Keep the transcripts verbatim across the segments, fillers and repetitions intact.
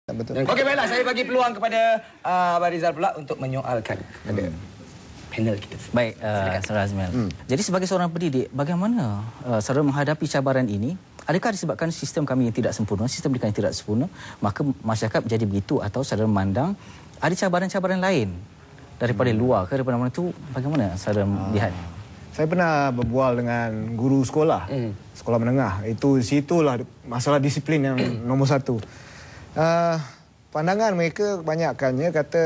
Betul. Okey, baiklah. Saya bagi peluang kepada uh, Abang Rizal pula untuk menyoalkan kepada hmm. panel kita. Baik, uh, Saudara Azmil. Hmm. Jadi sebagai seorang pendidik, bagaimana uh, saudara menghadapi cabaran ini? Adakah disebabkan sistem kami yang tidak sempurna, sistem pendidikan yang tidak sempurna, maka masyarakat menjadi begitu, atau saudara memandang ada cabaran-cabaran lain daripada hmm. luar ke, daripada mana itu? Bagaimana saudara melihat? Ah. Saya pernah berbual dengan guru sekolah, hmm. sekolah menengah. Itu situlah masalah disiplin yang nombor satu. Uh, pandangan mereka kebanyakannya kata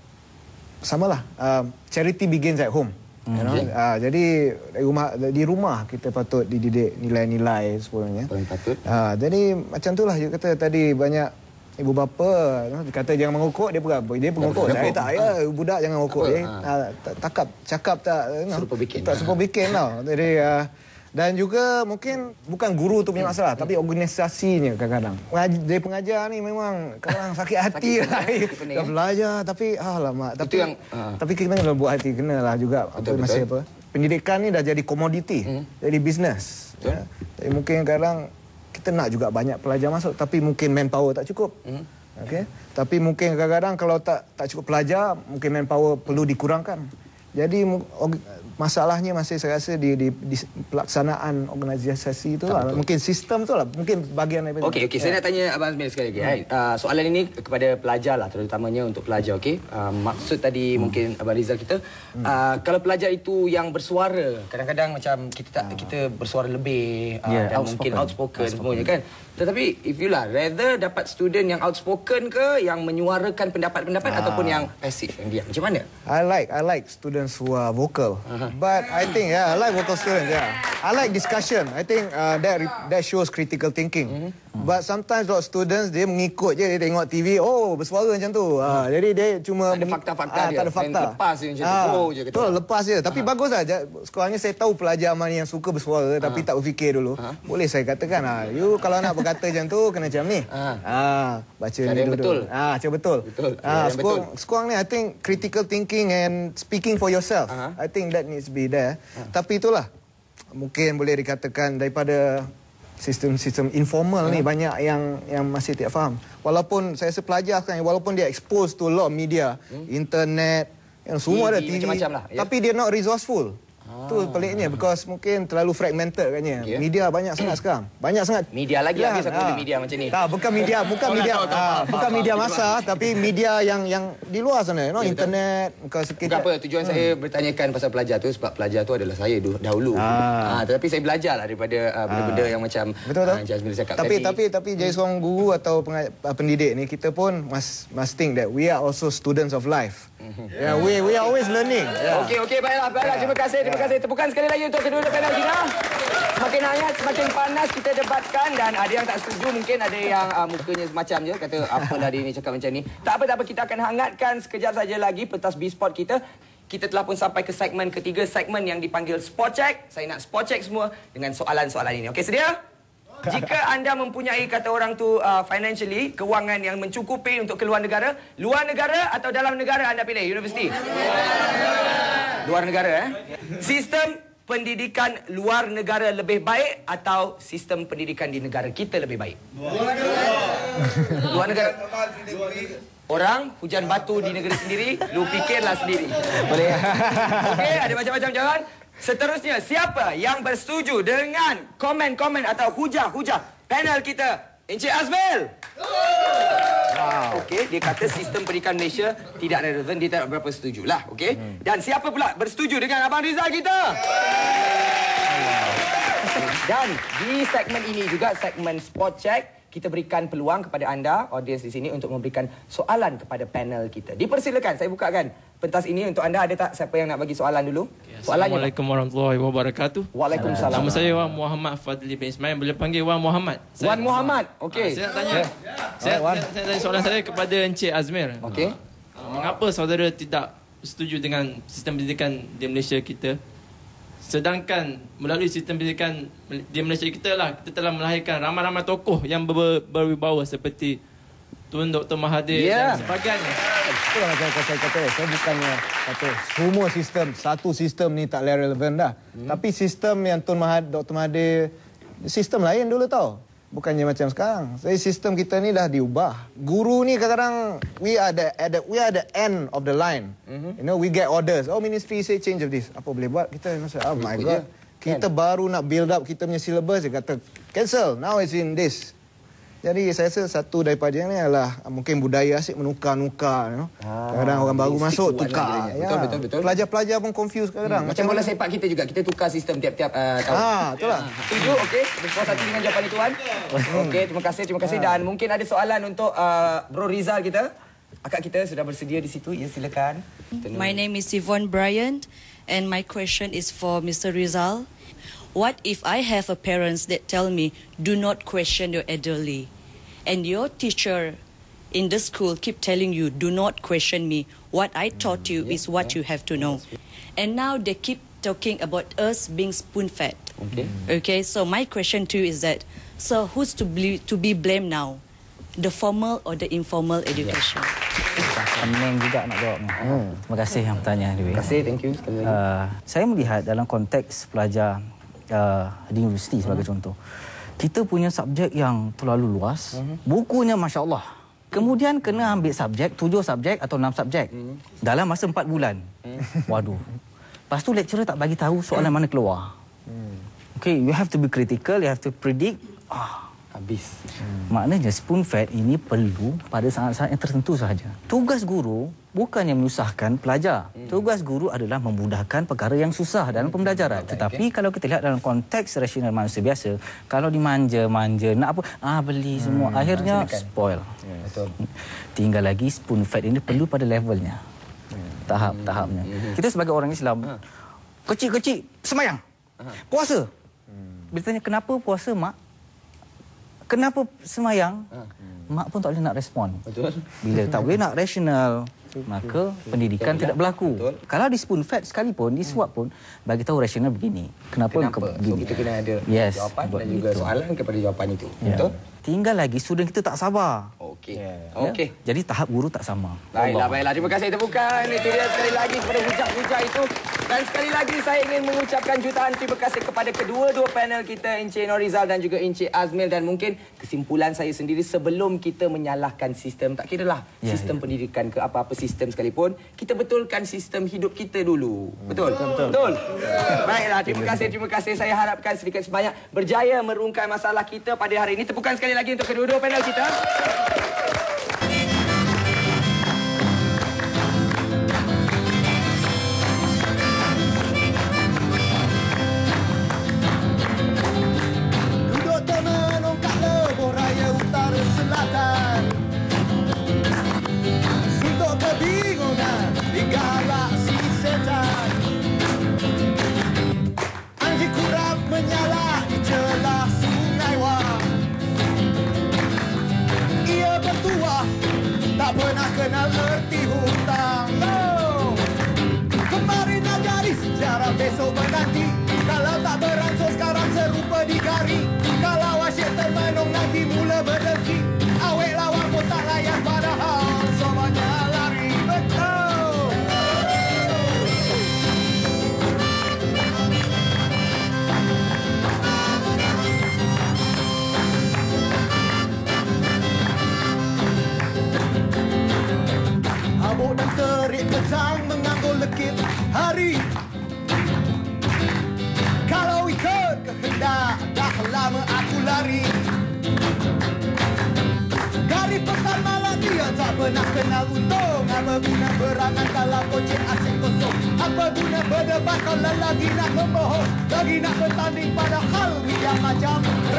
samalah, uh, charity begins at home. Mm-hmm. You know? uh, jadi di rumah, di rumah kita patut dididik nilai-nilai sebenarnya. Paling patut. Uh, jadi macam itulah dia kata tadi, banyak ibu bapa you know, kata jangan mengokok, dia berapa dia pengokok. Saya tak, ya budak jangan mengokok. Dia uh, takap cakap tak you know, serupa bikin. Tak serupa bikin tau. Jadi uh, dan juga mungkin bukan guru tu punya masalah, hmm. tapi organisasinya kadang-kadang. Dari pengajar ni memang kadang sakit hati sakit lah. Dah ya. Belajar tapi alamak. Tapi yang, uh. tapi kita kena buat hati, kenalah juga. Betul, apa, masih apa. Pendidikan ni dah jadi komoditi, hmm. jadi bisnes. Ya. Jadi mungkin kadang kita nak juga banyak pelajar masuk, tapi mungkin manpower tak cukup. Hmm. Okey. Tapi mungkin kadang-kadang kalau tak tak cukup pelajar, mungkin manpower perlu dikurangkan. Jadi masalahnya masih saya rasa di, di, di pelaksanaan organisasi itu lah. Mungkin sistem tu lah. Mungkin bagian daripada. Okey, okey. Saya nak tanya Abang Azmil sekali lagi. Hmm. Right? Uh, soalan ini kepada pelajar lah, terutamanya untuk pelajar. Okey. Uh, maksud tadi hmm. mungkin Abang Rizal kita, hmm. uh, kalau pelajar itu yang bersuara, kadang-kadang macam kita tak, uh. kita bersuara lebih uh, yeah, dan outspoken. mungkin outspoken, outspoken semuanya kan. Tetapi if you lah, rather dapat student yang outspoken ke, yang menyuarakan pendapat-pendapat uh. ataupun yang pasif, yang diam. Macam mana? I like, I like students who are vocal. Uh-huh. But I think, yeah, I like vocal students, yeah. I like discussion. I think uh, that that shows critical thinking. Mm-hmm. But sometimes lot students, dia mengikut je, dia tengok T V, oh, bersuara macam tu. Uh, jadi dia cuma... Tak ada fakta-fakta uh, dia. Tak ada fakta. Lepas je macam tu, uh, oh je kata. Betul, lepas je. Tapi uh-huh. bagus lah. Sekolahnya saya tahu pelajar mana yang suka bersuara, uh-huh. tapi tak berfikir dulu. Uh-huh. Boleh saya katakan, uh, you kalau nak berkata macam tu, kena macam ni. Uh-huh. Uh, baca cara ni dulu. Betul. Ah, cara betul. Betul. Uh, sekolah, sekolah ni, I think critical thinking and speaking for yourself. Uh-huh. I think that needs to be there. Uh-huh. Tapi itulah, mungkin boleh dikatakan daripada sistem-sistem informal hmm. ni banyak yang yang masih tidak faham. Walaupun saya rasa pelajar sekarang, walaupun dia exposed to a lot of media, hmm. internet, yang semua ada T V, macam-macam lah, ya? tapi dia not resourceful. Ah. Tu peliknya, because mungkin terlalu fragmented katnya. Yeah. Media banyak sangat sekarang. Banyak sangat. Media lagi habis aku ada media macam ni. Tak, bukan media, bukan oh, media. tahu, tahu, ah, faham, bukan faham, media faham, masa, faham. tapi media yang yang di luar sana, no? Ya, internet. Bukan apa tujuan hmm. saya bertanyakan pasal pelajar tu, sebab pelajar tu adalah saya dahulu. Ah. Ah, tetapi saya belajar lah daripada uh, benda-benda ah. yang macam uh, Jazmil cakap tapi, tadi. Tapi tapi jadi seorang guru atau pendidik ni, kita pun must must think that we are also students of life. Yeah, we we are always learning. Yeah. Okey, okey, baiklah, baiklah. Terima kasih, terima kasih. Tepukan sekali lagi untuk kedua panel kita. Semakin hangat, semakin panas kita debatkan, dan ada yang tak setuju, mungkin ada yang uh, mukanya semacam je, kata apalah dia ni cakap macam ni. Tak apa, tak apa, kita akan hangatkan sekejap saja lagi pentas B-Sport kita. Kita telah pun sampai ke segmen ketiga, segmen yang dipanggil Sport Check. Saya nak Sport Check semua dengan soalan-soalan ini. Okey, sedia? Jika anda mempunyai, kata orang tu, uh, financially, kewangan yang mencukupi untuk keluar negara, luar negara atau dalam negara anda pilih? Universiti? Luar negara, eh? Sistem pendidikan luar negara lebih baik atau sistem pendidikan di negara kita lebih baik? Luar negara. Luar negara. Orang hujan batu di negeri sendiri, lu fikirlah sendiri. Boleh? Okey, ada macam-macam jawapan. Seterusnya, siapa yang bersetuju dengan komen-komen atau hujah-hujah panel kita? Encik Azmil. Wow. Okey, dia kata sistem pendidikan Malaysia tidak relevan, dia tak berapa setujulah, okey? Hmm. Dan siapa pula bersetuju dengan Abang Rizal kita? Dan di segmen ini juga, segmen Sport Check, kita berikan peluang kepada anda, audiens di sini, untuk memberikan soalan kepada panel kita. Dipersilakan, saya bukakan pentas ini untuk anda. Ada tak siapa yang nak bagi soalan dulu? Soalannya. Assalamualaikum warahmatullahi wabarakatuh. Waalaikumsalam. Nama saya Wan Muhammad Fadli bin Ismail, boleh panggil Wan Muhammad. Wan Muhammad, okey. Ha, saya nak tanya. Yeah. Saya, saya, saya tanya soalan saya kepada Encik Azmir. Okey. Ha, mengapa saudara tidak setuju dengan sistem pendidikan di Malaysia kita? Sedangkan melalui sistem pendidikan di Malaysia kita lah, kita telah melahirkan ramai-ramai tokoh yang ber, berwibawa seperti Tun Doktor Mahathir yeah. dan sebagainya. Itulah macam saya kata, saya bukannya kata semua sistem, satu sistem ni tak relevan dah. Hmm. Tapi sistem yang Tun Mahathir, Doktor Mahathir, sistem lain dulu tau. Bukannya macam sekarang. Jadi sistem kita ni dah diubah. Guru ni kadang-kadang we are the at the we are the end of the line. Mm-hmm. You know, we get orders. Oh, ministry say change of this. Apa boleh buat? Kita masa oh my god. Kita kan? Baru nak build up kita punya syllabus, dia kata cancel. Now it's in this. Jadi saya rasa satu daripada yang ni adalah mungkin budaya asyik menukar-nukar, you know. Ah, kadang-kadang orang baru masuk tukar. Ya. Betul, betul, betul. Pelajar-pelajar pun confuse kadang-kadang. Hmm. Macam bola sepak kita juga, kita tukar sistem tiap-tiap uh, tahun. Ah, itulah. Setuju, okey. Berpuas hati dengan jawapan itu, Tuan. Okey, terima kasih, terima kasih. Dan mungkin ada soalan untuk uh, Bro Rizal kita. Akak kita sudah bersedia di situ. Ya, silakan. My name is Yvonne Bryant and my question is for Mister Rizal. What if I have a parents that tell me, do not question your elderly? And your teacher in the school keep telling you, do not question me. What I taught you is what you have to know. And now they keep talking about us being spoon-fed. Okay. Okay, so my question to you is that, so who's to be, to be blamed now? The formal or the informal education? Pening juga nak jawab ni. Hmm. Terima kasih yang bertanya. Terima kasih, thank you sekali lagi. Uh, saya melihat dalam konteks pelajar uh, di universiti sebagai hmm. contoh. Kita punya subjek yang terlalu luas. Uh-huh. Bukunya Masya Allah. Kemudian kena ambil subjek, tujuh subjek atau enam subjek. Uh-huh. Dalam masa empat bulan. Uh-huh. Waduh. Lepas tu lecturer tak bagi tahu soalan uh-huh. mana keluar. Uh-huh. Okay, you have to be critical, you have to predict. Ah, habis. Hmm. Maknanya spoon fed ini perlu pada saat-saat yang tertentu sahaja. Tugas guru bukannya menyusahkan pelajar. Hmm. Tugas guru adalah memudahkan perkara yang susah dalam pembelajaran. Hmm. Tetapi okay. kalau kita lihat dalam konteks rasional manusia biasa, kalau dimanja-manja, nak apa, ah beli hmm. semua, akhirnya Silakan. spoil. Yeah, betul. Tinggal lagi spoon fed ini perlu pada levelnya. Hmm. Tahap-tahapnya. Hmm. Kita sebagai orang Islam, hmm. kecil-kecil semayang. Hmm. Puasa. Hmm. Bila tanya kenapa puasa, mak? Kenapa semayang? Ha. Mak pun tak boleh nak respon. Betul. Bila tak boleh nak rasional, maka pendidikan Betul. tidak berlaku. Betul. Kalau di spoon fed sekalipun, disuap pun, bagi tahu rasional begini. Kenapa? Kenapa? Ke, begini. So kita kena ada yes, jawapan dan juga itu. soalan kepada jawapan itu. Ya. Betul? Tinggal lagi student kita tak sabar. Okey. Yeah. Okey. Ya? Jadi tahap guru tak sama. Baiklah, baiklah. Terima kasih tepukan. Itu dia sekali lagi kepada hujah-hujah itu. Dan sekali lagi saya ingin mengucapkan jutaan terima kasih kepada kedua-dua panel kita, Encik Norizal dan juga Encik Azmil. Dan mungkin kesimpulan saya sendiri sebelum kita menyalahkan sistem, tak kiralah yeah, sistem yeah. pendidikan ke apa-apa sistem sekalipun, kita betulkan sistem hidup kita dulu. Betul? Betul. Betul. Betul. Baiklah, terima kasih, terima kasih. Saya harapkan sedikit sebanyak berjaya merungkai masalah kita pada hari ini. Tepukan sekali lagi untuk kedua-dua panel kita. Duduk termenung kat lebuh raya utara selatan, suntuk kebingungan di galaksi setan. Anjing kurap menyala di celah sungai Wang. Ia bertuah, tak pernah kenal erti hutang. Oh. Kemarin ajari sejarah, besok menanti. Kalau tak beransur sekarang serupa digari. Kalau asyik termenung nanti mula berdengki. Awek lawan pun tak layan padahal sobatnya lari. Betul. Habuk dan terik petang menganggul lekit hari. Kalau ikut kehendak, dah lama aku lari. Dari petang malam dia tak pernah kenal untung. Apa guna berangan dalam kocek asyik kosong? Apa guna berdebat kalau lagi nak membohong? Lagi nak bertanding pada hal yang macam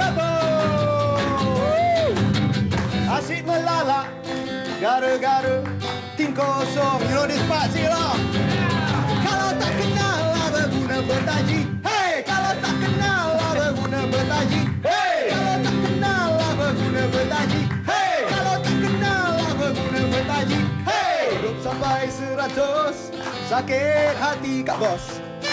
rebel. Asyik melalak gara-gara tim kosong. You know this part, Zira? Kalau tak kenal apa guna bertaji? Hey, kalau tak kenal apa guna bertaji? Hey, kalau tak kenal apa guna bertaji? Hey, kalau tak kenal apa guna bertaji? Hey, hidup sampai seratus, sakit hati kat bos.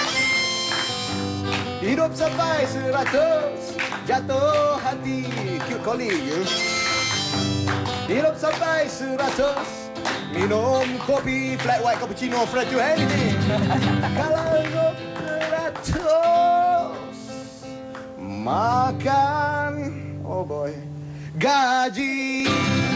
Hidup sampai seratus, jatuh hati cute colleague. You. Hidup sampai seratus, minum kopi flat white cappuccino flat to anything. Kalau hidup seratus, makan Oh boy. Gaji